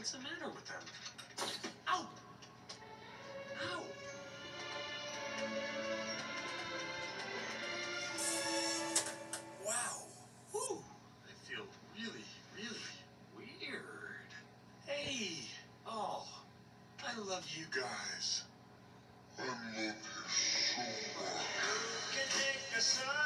What's the matter with them? Ow! Ow! Wow. Whew. I feel really, really weird. Hey. Oh. I love you guys. I love you so much. Can take a